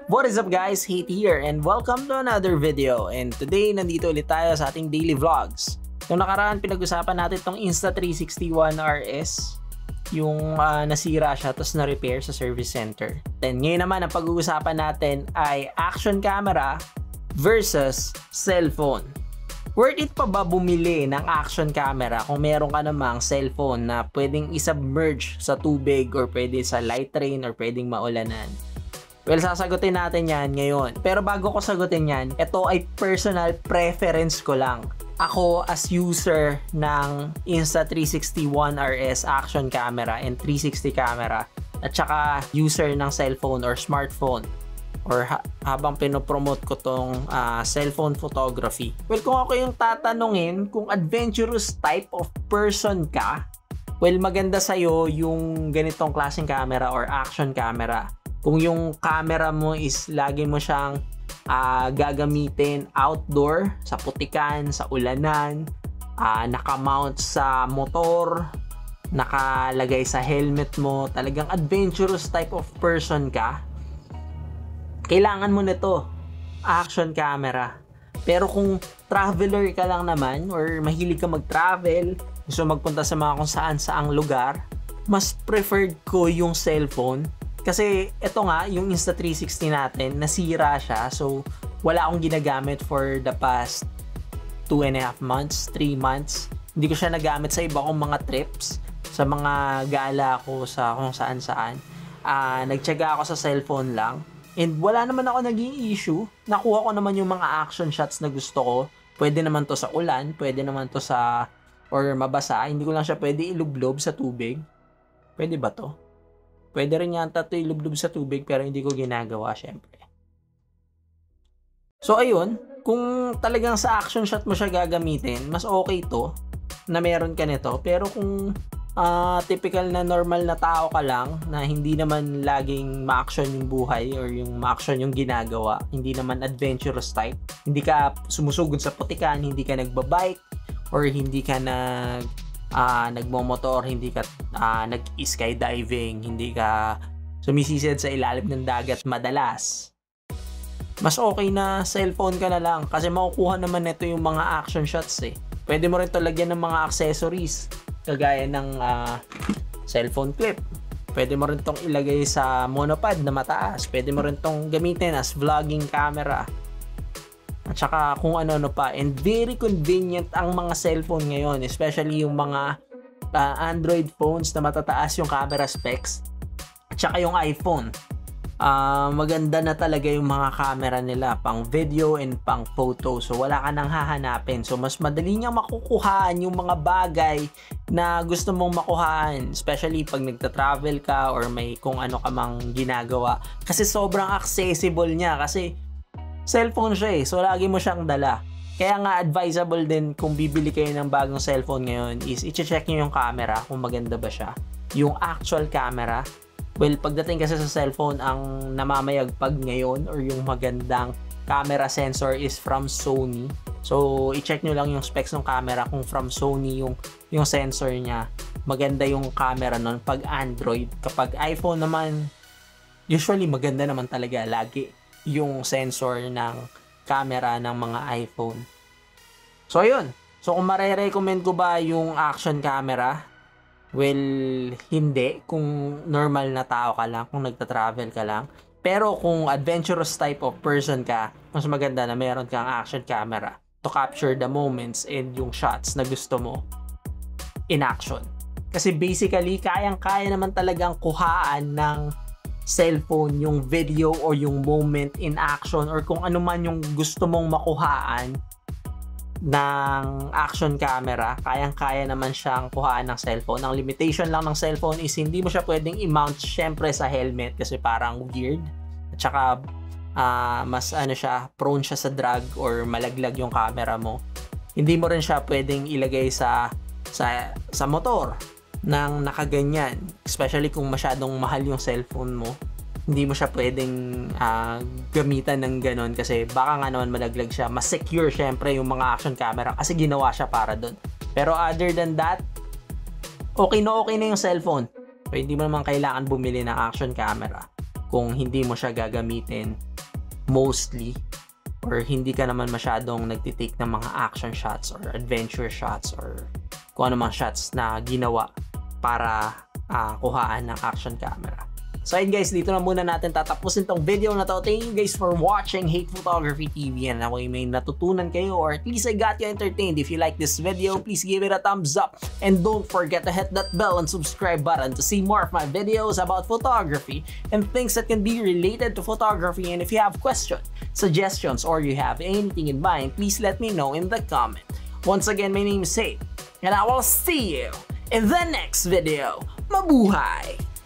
What is up guys, Hate here and welcome to another video. And today nandito ulit tayo sa ating daily vlogs. Nung nakaraan pinag-usapan natin itong Insta360 ONE RS, yung nasira siya tapos na-repair sa service center. Then ngayon naman ang pag-uusapan natin ay action camera versus cellphone. Worth it pa ba bumili ng action camera kung meron ka namang cellphone na pwedeng isubmerge sa tubig or pwede sa light rain or pwedeng maulanan? Well, sasagutin natin yan ngayon. Pero bago ko sagutin yan, ito ay personal preference ko lang. Ako as user ng Insta360 ONE RS action camera and 360 camera at saka user ng cellphone or smartphone or habang pinopromote ko tong cellphone photography. Well, kung ako yung tatanungin kung adventurous type of person ka, well, maganda sa'yo yung ganitong klaseng camera or action camera. Kung yung camera mo is lagi mo siyang gagamitin outdoor, sa putikan, sa ulanan, nakamount sa motor, nakalagay sa helmet mo, talagang adventurous type of person ka, kailangan mo nito, action camera. Pero kung traveler ka lang naman or mahilig ka mag-travel, gusto magpunta sa mga kung saan saang lugar, mas preferred ko yung cellphone. Kasi ito nga, yung Insta360 natin, nasira siya. So, wala akong ginagamit for the past 2.5 months, 3 months. Hindi ko siya nagamit sa iba kong mga trips, sa mga gala ko sa kung saan-saan. Nagtiyaga ako sa cellphone lang. And wala naman ako naging issue. Nakuha ko naman yung mga action shots na gusto ko. Pwede naman to sa ulan, pwede naman to sa, or mabasa. Hindi ko lang siya pwede ilublob sa tubig. Pwede ba to? Pwede rin yata ito ilublob sa tubig pero hindi ko ginagawa syempre. So ayun, kung talagang sa action shot mo siya gagamitin, mas okay to na meron ka nito. Pero kung typical na normal na tao ka lang na hindi naman laging ma-action yung buhay or yung ma-action yung ginagawa, hindi naman adventurous type, hindi ka sumusugod sa putikan, hindi ka nagbabike or hindi ka nagmomotor, hindi ka nag-skydiving, hindi ka sumisisid sa ilalim ng dagat madalas, mas okay na cellphone ka na lang kasi makukuha naman nito yung mga action shots eh. Pwede mo rin to lagyan ng mga accessories kagaya ng cellphone clip. Pwede mo rin tong ilagay sa monopod na mataas. Pwede mo rin tong gamitin as vlogging camera. At saka kung ano-ano pa. And very convenient ang mga cellphone ngayon. Especially yung mga Android phones na matataas yung camera specs. At saka yung iPhone. Maganda na talaga yung mga camera nila. Pang video and pang photo. So wala ka nang hahanapin. So mas madali niyang makukuhaan yung mga bagay na gusto mong makuhaan. Especially pag nagta-travel ka or may kung ano ka mang ginagawa. Kasi sobrang accessible niya. Kasi cellphone siya eh. So, lagi mo siyang dala. Kaya nga, advisable din kung bibili kayo ng bagong cellphone ngayon is i-check nyo yung camera kung maganda ba siya. Yung actual camera. Well, pagdating kasi sa cellphone, ang namamayagpag ngayon or yung magandang camera sensor is from Sony. So, i-check nyo lang yung specs ng camera kung from Sony yung sensor niya. Maganda yung camera nun pag Android. Kapag iPhone naman, usually maganda naman talaga lagi yung sensor ng camera ng mga iPhone. So, ayun. So, kung mare-recommend ko ba yung action camera? Well, hindi. Kung normal na tao ka lang, kung nagta-travel ka lang. Pero kung adventurous type of person ka, mas maganda na meron kang action camera to capture the moments and yung shots na gusto mo in action. Kasi basically, kayang-kaya naman talagang kuhaan ng cellphone yung video or yung moment in action or kung ano man yung gusto mong makuhaan ng action camera, kayang-kaya naman siyang kuhaan ng cellphone. Ang limitation lang ng cellphone is hindi mo siya pwedeng i-mount syempre sa helmet kasi parang weird at saka mas siya, prone siya sa drag or malaglag yung camera mo. Hindi mo rin siya pwedeng ilagay sa motor ng nakaganyan, especially kung masyadong mahal yung cellphone mo. Hindi mo siya pwedeng gamitan ng ganon kasi baka nga naman malaglag siya. Mas secure syempre yung mga action camera kasi ginawa siya para doon. Pero other than that, okay na yung cellphone. So, hindi mo naman kailangan bumili ng action camera kung hindi mo siya gagamitin mostly, or hindi ka naman masyadong nagtitake ng mga action shots or adventure shots or kung ano mang shots na ginawa para kuhaan ng action camera. So ayun guys, dito na muna natin tatapusin tong video na to. Thank you guys for watching Hate Photography TV, and naway may natutunan kayo or at least I got you entertained. If you like this video, please give it a thumbs up and don't forget to hit that bell and subscribe button to see more of my videos about photography and things that can be related to photography. And if you have questions, suggestions, or you have anything in mind, please let me know in the comment. Once again, my name is Hate, and I will see you in the next video. Mabuhay!